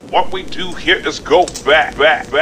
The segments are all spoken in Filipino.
What we do here is go back.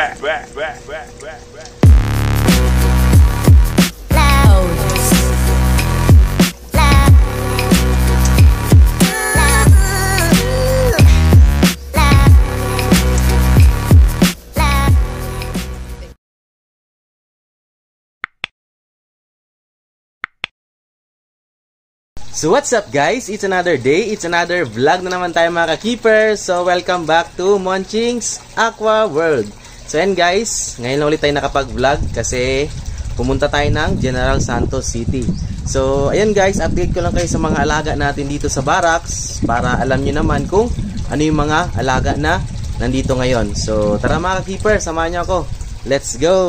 So what's up guys? It's another day, it's another vlog na naman tayo mga ka-keepers. So welcome back to Monching's Aqua World. So yan guys, ngayon lang ulit tayo nakapag-vlog kasi pumunta tayo ng General Santos City. So ayan guys, update ko lang kayo sa mga alaga natin dito sa barracks para alam nyo naman kung ano yung mga alaga na nandito ngayon. So tara mga ka-keepers, samahan nyo ako. Let's go!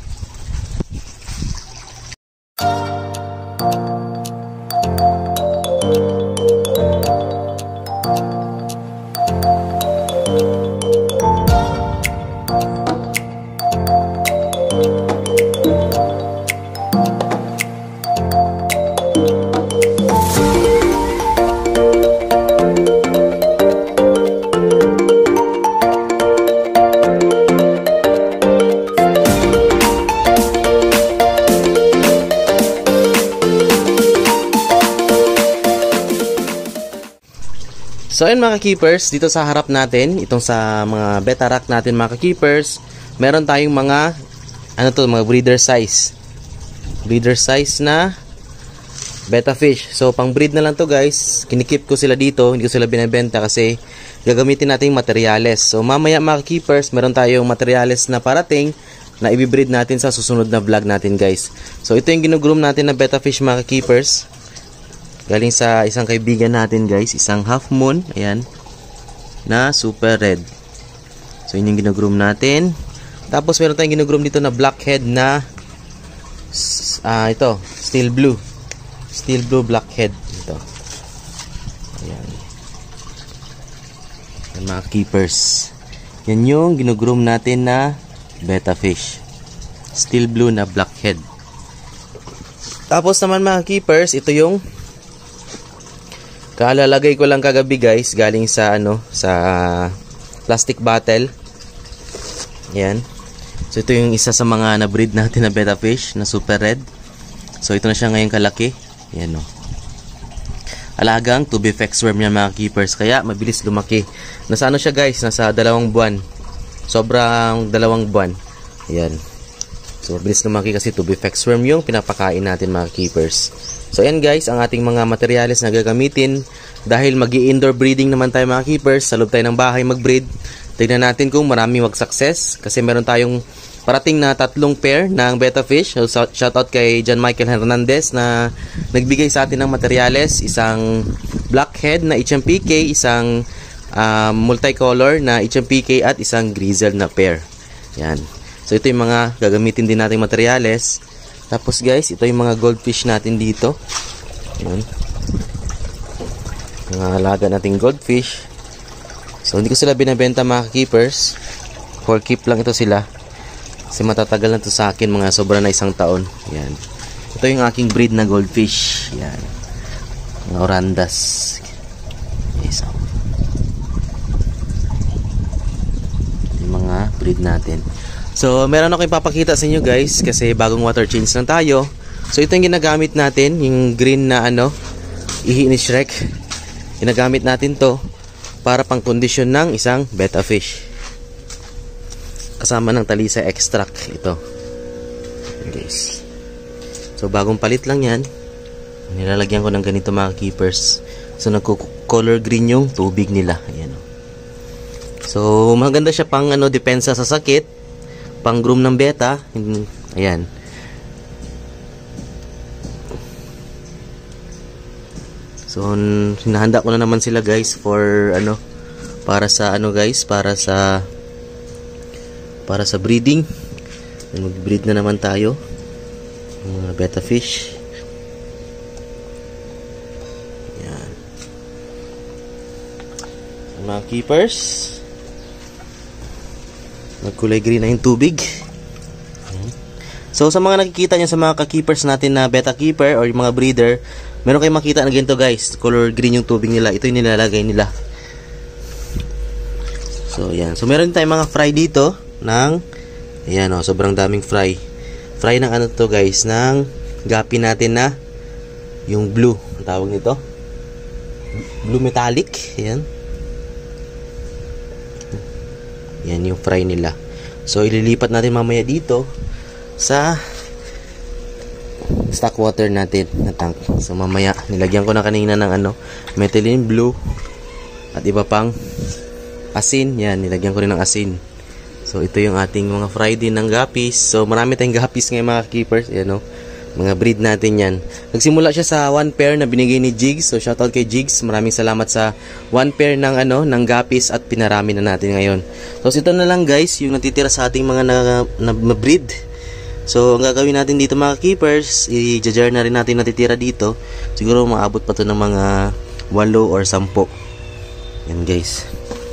So ayun mga ka-keepers, dito sa harap natin, itong sa mga beta rack natin mga ka-keepers, meron tayong mga mga breeder size. Breeder size na beta fish. So pang breed na lang to guys. Kinikip ko sila dito, hindi ko sila binebenta kasi gagamitin natin yung materyales. So mamaya mga ka-keepers, meron tayong materyales na parating na i-breed natin sa susunod na vlog natin guys. So ito yung ginugroom natin na beta fish mga ka-keepers. Galing sa isang kaibigan natin guys, isang half moon, ayan, na super red. So yun yung ginugroom natin. Tapos meron tayong ginugroom dito na blackhead na ito, steel blue blackhead ito. Ayan. Ayan mga keepers. Yan yung ginugroom natin na beta fish. Steel blue na blackhead. Tapos naman mga keepers, ito yung kaalalagay ko lang kagabi guys, galing sa sa plastic bottle. Yan. So ito yung isa sa mga na-breed natin na beta fish na super red. So ito na siya ngayon kalaki. Yan o. Alagang tubifex worm yan mga keepers, kaya mabilis lumaki. Nasa siya guys, nasa 2 buwan. Sobrang 2 buwan. Yan. So mabilis lumaki kasi tubifex worm yung pinapakain natin mga keepers. So ayan guys, ang ating mga materyales na gagamitin dahil magi-indoor breeding naman tayo mga keepers, sa loob tayo ng bahay mag-breed. Tignan natin kung marami mag-success kasi meron tayong parating na 3 pair ng beta fish. So shoutout kay John Michael Hernandez na nagbigay sa atin ng materyales, isang blackhead na HMPK, isang multicolor na HMPK at isang grizzle na pair. Yan. So ito yung mga gagamitin din nating materyales. Tapos guys, ito yung mga goldfish natin dito. Ayan. Mga alaga nating goldfish. So hindi ko sila binabenta mga keepers. For keep lang ito sila. Kasi matatagal na ito sa akin, mga sobra na 1 taon. Ayan. Ito yung aking breed na goldfish. Ayan. Mga orandas. Yes. Yung mga breed natin. So, meron ako ipapakita sa inyo guys kasi bagong water change lang tayo. So, ito yung ginagamit natin, yung green na ihi ni Shrek. Ginagamit natin to para pang kondisyon ng isang beta fish. Kasama ng talisa extract ito. Guys. So, bagong palit lang yan. Nilalagyan ko ng ganito mga keepers. So, nagko-color green yung tubig nila. Ayan. So, maganda siya pang depensa sa sakit. Pang groom ng beta. Ayan. So hinahanda ko na naman sila guys for para sa guys, para sa breeding. Mag-breed na naman tayo mga beta fish. Ayan. Mga keepers, magkulay green na yung tubig. So sa mga nakikita nyo sa mga ka-keepers natin na beta keeper or yung mga breeder, meron kayong makita na ganito guys, color green yung tubig nila. Ito yung nilalagay nila. So, yan. So, meron tayong mga fry dito ng, ayan o, sobrang daming fry. Fry ng ano to guys, ng gapi natin na yung blue. Ang tawag nito? Blue metallic. Ayan. Yan yung fry nila. So, ililipat natin mamaya dito sa stock water natin na tank. So, mamaya, nilagyan ko na kanina ng ano, methylene blue at iba pang asin. Yan, nilagyan ko rin ng asin. So, ito yung ating mga fry din ng gapis. So, marami tayong gapis ngayon mga keepers. Yan o. Mga breed natin yan. Nagsimula siya sa 1 pair na binigay ni Jigs. So, shoutout kay Jigs. Maraming salamat sa 1 pair ng ano, ng gapis at pinarami na natin ngayon. So, ito na lang guys, yung natitira sa ating mga na breed. So, ang gagawin natin dito mga keepers, i-jar na rin natin natitira dito. Siguro maabot pa to ng mga 8 or 10. Yan guys.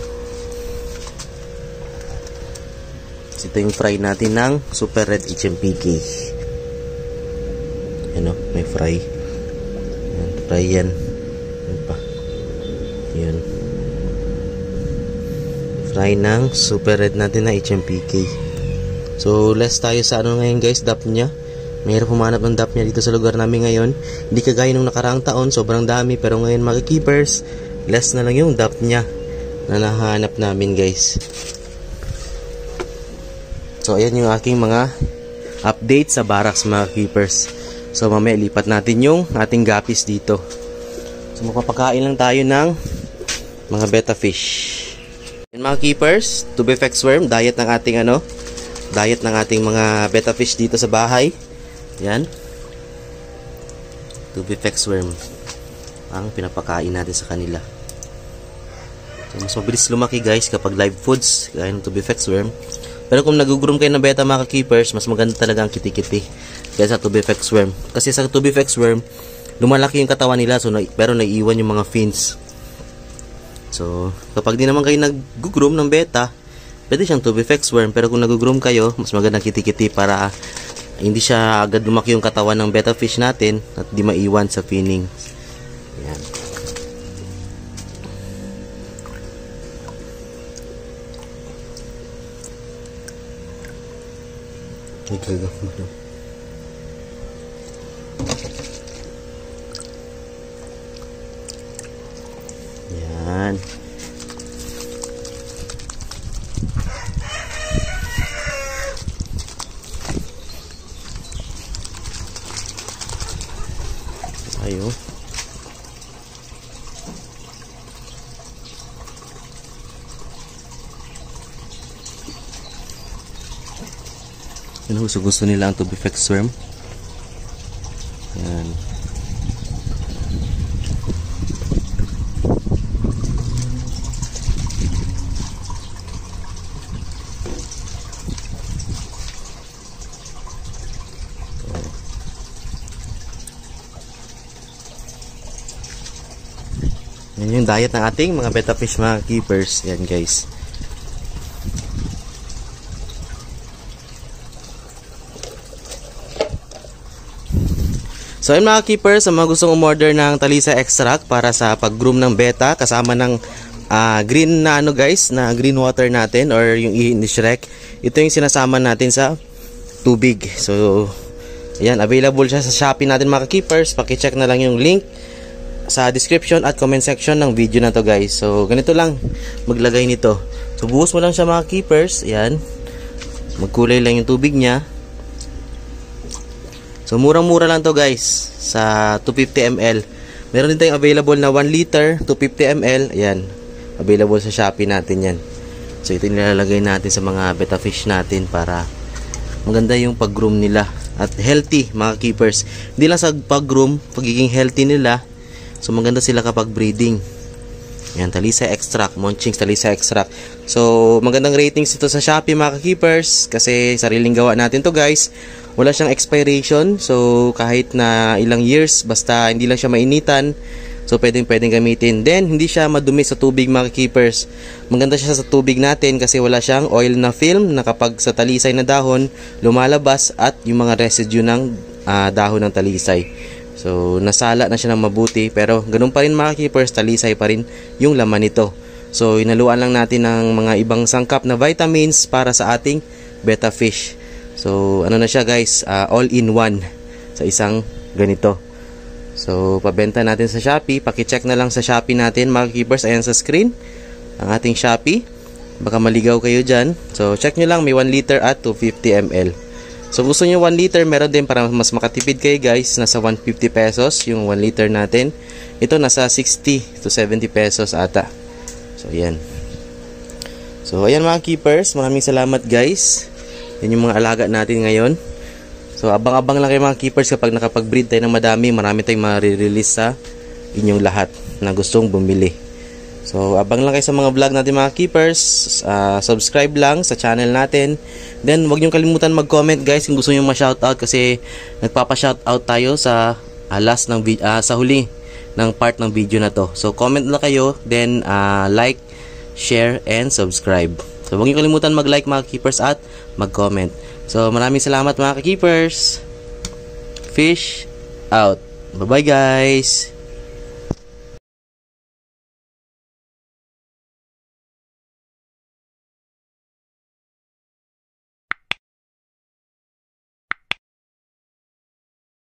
So, ito yung fry natin ng Super Red HMPK. Yan o, may fry. Yan, fry yan. Yan pa. Yan. Fry ng Super Red natin na HMPK. So, less tayo sa ano ngayon guys, dap niya. Mayroon pumanap ng dap niya dito sa lugar namin ngayon. Hindi kagaya nung nakaraang taon, sobrang dami. Pero ngayon mga keepers, less na lang yung dap niya na nahanap namin guys. So, ayan yung aking mga update sa barracks mga keepers. So, mamaya lipat natin yung ating gapis dito. So, magpapakain lang tayo ng mga betta fish. Yan mga keepers, to be effect worm, diet ng ating ano, diet ng ating mga betta fish dito sa bahay. Yan. To be effect worm ang pinapakain natin sa kanila. So, mas mabilis lumaki guys kapag live foods, gaya ng to be effect worm. Pero kung nag-groom kayo ng betta mga keepers, mas maganda talaga ang kiti-kiti kaysa to be effect worm. Kasi sa to be effect worm, lumalaki yung katawan nila, so pero naiiwan yung mga fins. So, kapag di naman kayo nag-groom ng betta, pwede siyang to be effect worm. Pero kung nag-groom kayo, mas maganda kiti-kiti para hindi siya agad lumaki yung katawan ng betta fish natin at di maiwan sa finning. Yan. Yan. Ayo. Yan, gusto nila ang to be effect worm. Yan. Yan yung diet ng ating mga betta fish mga keepers. Yan guys. So ayun mga keepers, sa mga gustong umorder ng Talisa extract para sa pag-groom ng betta kasama ng green na ano guys, na green water natin or yung ihi ni Shrek. Ito yung sinasama natin sa tubig. So ayan, available siya sa Shopee natin mga keepers. Paki-check na lang yung link sa description at comment section ng video na to guys. So ganito lang maglagay nito. So buhos mo lang siya mga keepers. Ayan, magkulay lang yung tubig niya. So murang-mura lang to guys sa 250 ml. Meron din tayong available na 1 liter 250 ml. Ayan, available sa Shopee natin yan. So ito nilalagay natin sa mga betta fish natin para maganda yung pag-groom nila at healthy mga keepers. Hindi lang sa pag-groom, pagiging healthy nila. So maganda sila kapag breeding. Yan, Talisa extract, Monchings Talisa extract. So magandang ratings ito sa Shopee mga keepers kasi sariling gawa natin to guys. Wala siyang expiration. So kahit na ilang years, basta hindi lang siya mainitan, so pwedeng gamitin. Then hindi siya madumi sa tubig mga keepers. Maganda siya sa tubig natin kasi wala siyang oil na film na kapag sa talisay na dahon lumalabas at yung mga residue ng dahon ng talisay. So nasala na siya ng mabuti, pero ganun pa rin mga keepers, talisay pa rin yung laman nito. So inaluan lang natin ng mga ibang sangkap na vitamins para sa ating betta fish. So ano na siya guys, all in one sa isang ganito. So pabenta natin sa Shopee. Paki-check na lang sa Shopee natin mga keepers. Ayan sa screen ang ating Shopee. Baka maligaw kayo dyan. So check nyo lang, may 1 liter at 250 ml. So gusto nyo 1 liter, meron din para mas makatipid kayo guys. Nasa 150 pesos yung 1 liter natin. Ito nasa 60 to 70 pesos ata. So ayan. So ayan mga keepers, maraming salamat guys. Yan yung mga alaga natin ngayon. So abang-abang lang kayo mga keepers kapag nakapag-breed tayo ng madami. Marami tayong ma-release sa inyong lahat na gustong bumili. So abang lang kayo sa mga vlog natin mga keepers. Subscribe lang sa channel natin. Then huwag niyo kalimutan mag-comment guys kung gusto niyo ma-shoutout, kasi nagpapa-shoutout tayo sa last ng sa huli ng part ng video na to. So comment lang kayo, then like, share and subscribe. So huwag niyo kalimutan mag-like mga keepers at mag-comment. So maraming salamat mga keepers. Fish out. Bye bye guys.